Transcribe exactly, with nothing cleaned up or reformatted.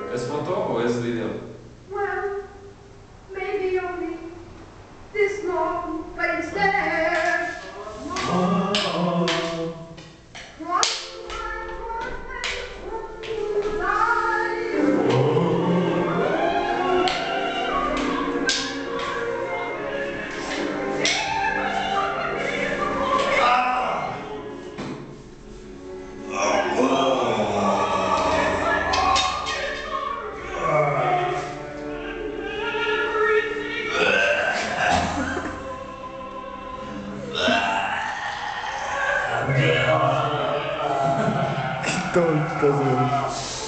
¿Es foto o es video? Well, maybe only this long place there. Qué tontos, güey.